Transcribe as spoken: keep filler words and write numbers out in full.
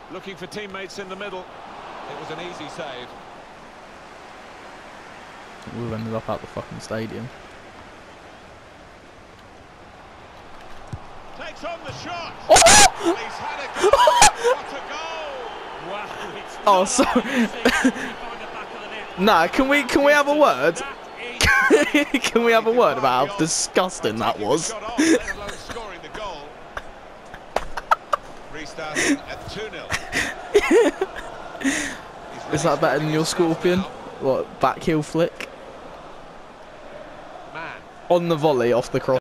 Looking for teammates in the middle. It was an easy save. We've ended up at the fucking stadium. Takes on the shot. Oh! He's had a goal. What a goal! Wow, it's Oh, sorry. Nah, can we can we have a word? Can we have a word about how disgusting that was? Restarting at two nil. Is that better than your Scorpion? What, back heel flick? Man. On the volley off the cross.